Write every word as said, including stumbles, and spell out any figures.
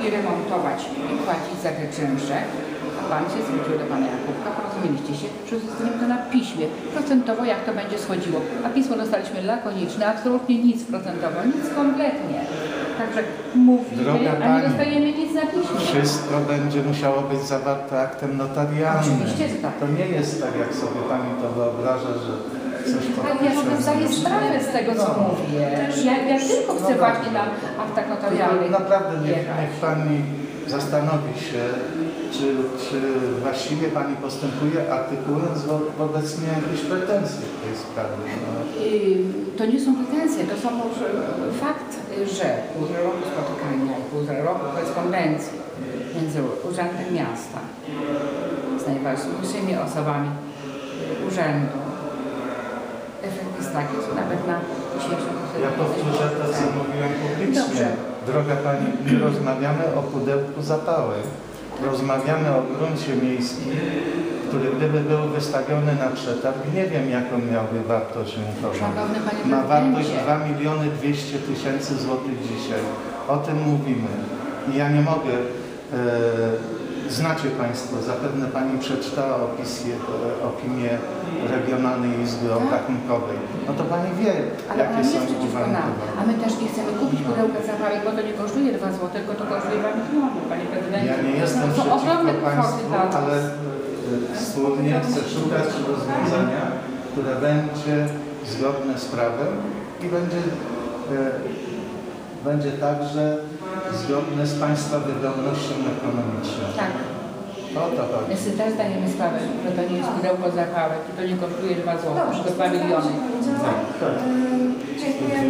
i remontować i płacić za te czynsze. A pan się zwrócił do pana Jakubka, porozumieliście się, że zostaniemy to na piśmie, procentowo jak to będzie schodziło. A pismo dostaliśmy lakoniczne, absolutnie nic procentowo, nic kompletnie. Także mówimy, Droga a nie pani, dostajemy nic na piśmie. Wszystko będzie musiało być zawarte aktem notarialnym. Oczywiście, że tak. To nie jest tak, jak sobie pani to wyobraża, że coś Ale ja sobie zdaję sprawę z tego, co No. mówię. Ja, ja tylko chcę No właśnie na aktach notarialnych Tylko naprawdę niech, jechać. niech pani zastanowi się, czy, czy właściwie pani postępuje, artykułując wo, wobec mnie jakieś pretensje w tej sprawie. No. Yy, To nie są pretensje, to są już fakt, że półtora roku spotykania i półtora roku korespondencji między Urzędem Miasta z najważniejszymi osobami urzędu. Efekt jest taki, że nawet na dzisiejszym Ja powtórzę to, co mówiłem publicznie. Dobrze. Droga pani, nie rozmawiamy o pudełku zapałek. Rozmawiamy o gruncie miejskim, który gdyby był wystawiony na przetarg, nie wiem jaką miałby wartość rynkową. Szanowny panie Ma wartość prezydencie. dwa miliony dwieście tysięcy złotych dzisiaj. O tym mówimy. I ja nie mogę, e, znacie państwo, zapewne pani przeczytała opis, e, opinię Regionalnej Izby Obrachunkowej. No to pani wie, Ale ona jakie nie są jest przeciwko nam. uwarunkowania. A my też nie chcemy kupić pudełka zapałek, bo to nie kosztuje dwa złote, tylko to kosztuje dwa miliony, panie prezydencie. Ja nie jestem To są ogromne przeciwko kwoty państwu, dla nas. ale e, wspólnie chcę szukać rozwiązania, które będzie zgodne z prawem i będzie, e, będzie także zgodne z państwa wydolnością ekonomiczną. Tak. O to chodzi. My sobie też zdajemy sprawę, że to nie jest pudełko zapałek i to nie kosztuje dwa złote, tylko dwa miliony. Tak, tak. Dziękuję